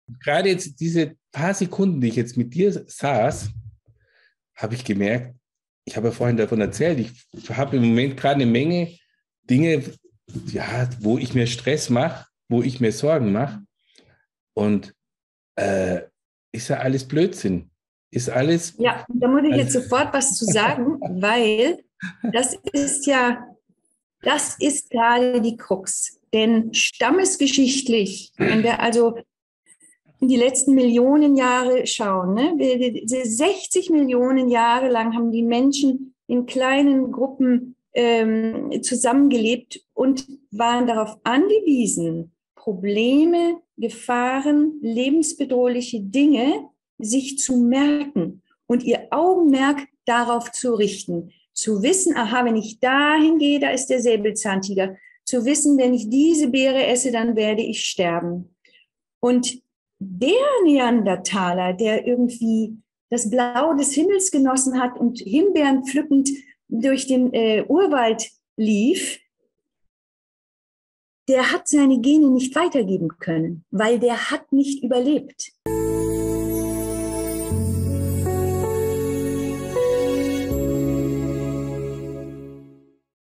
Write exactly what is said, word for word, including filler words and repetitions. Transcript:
gerade jetzt diese paar Sekunden, die ich jetzt mit dir saß, habe ich gemerkt, ich habe ja vorhin davon erzählt, ich habe im Moment gerade eine Menge Dinge, ja, wo ich mir Stress mache, wo ich mir Sorgen mache. Und äh, ist ja alles Blödsinn. Ist alles. Ja, da muss ich jetzt Also, sofort was zu sagen, weil das ist ja, das ist gerade die Krux. Denn stammesgeschichtlich, wenn wir also in die letzten Millionen Jahre schauen, ne, sechzig Millionen Jahre lang haben die Menschen in kleinen Gruppen ähm, zusammengelebt und waren darauf angewiesen, Probleme, Gefahren, lebensbedrohliche Dinge sich zu merken und ihr Augenmerk darauf zu richten. Zu wissen, aha, wenn ich dahin gehe, da ist der Säbelzahntiger. Zu wissen, wenn ich diese Beere esse, dann werde ich sterben. Und der Neandertaler, der irgendwie das Blau des Himmels genossen hat und Himbeeren pflückend durch den äh, Urwald lief, der hat seine Gene nicht weitergeben können, weil der hat nicht überlebt.